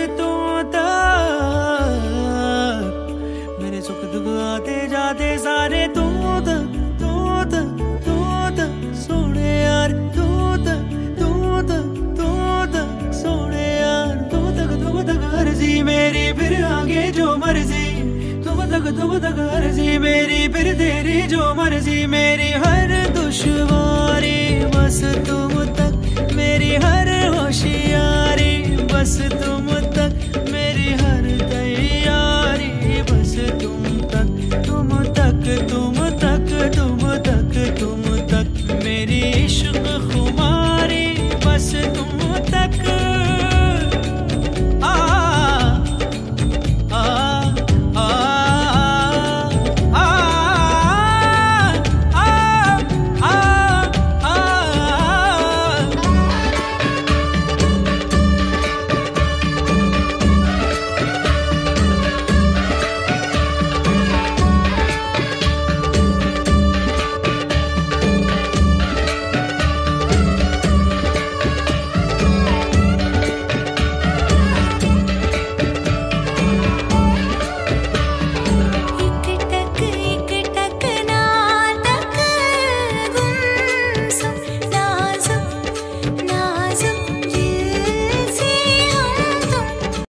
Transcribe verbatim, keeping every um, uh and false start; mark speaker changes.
Speaker 1: तू तक, मेरे सुख दुख आते जाते सारे तू तक तू तक तू तक सोने यार, तू तक तू तक तू तक सोने यार, तू तक तू तक अर्जी मेरी फिर आगे जो मर्जी, तुम तक तुम तक अर्जी मेरी फिर तेरी जो मर्जी, मेरी हर दुश्वारी बस तुम तक, मेरी हर होशियारी बस तुम तक।